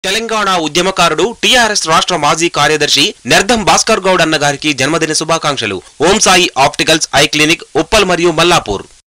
తెలంగాణ ఉద్యమకారుడు టీఆర్ఎస్ రాష్ట్ర మాజీ కార్యదర్శి నెర్దం భాస్కర్ గౌడ్ అన్న గారికి జన్మదిన శుభాకాంక్షలు. Om Sai opticals eye clinic, Uppal మరియు మల్లాపూర్.